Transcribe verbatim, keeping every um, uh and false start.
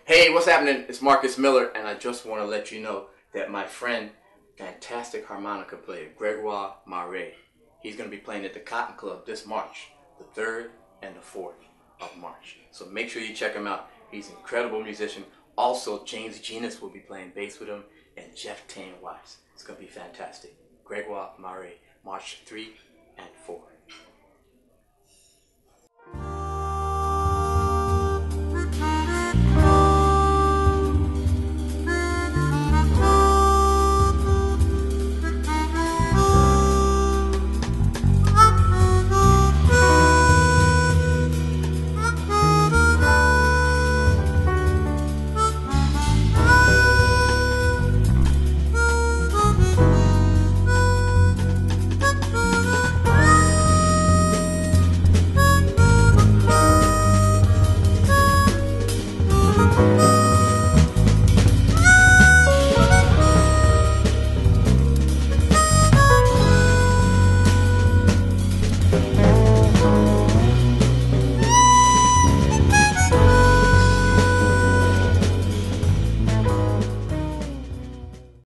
Hey, what's happening? It's Marcus Miller, and I just want to let you know that my friend, fantastic harmonica player, Grégoire Maret, he's going to be playing at the Cotton Club this March, the third and the fourth of March. So make sure you check him out. He's an incredible musician. Also, James Genus will be playing bass with him, and Jeff Tain wives. It's going to be fantastic. Grégoire Maret, March three and four. Thank you.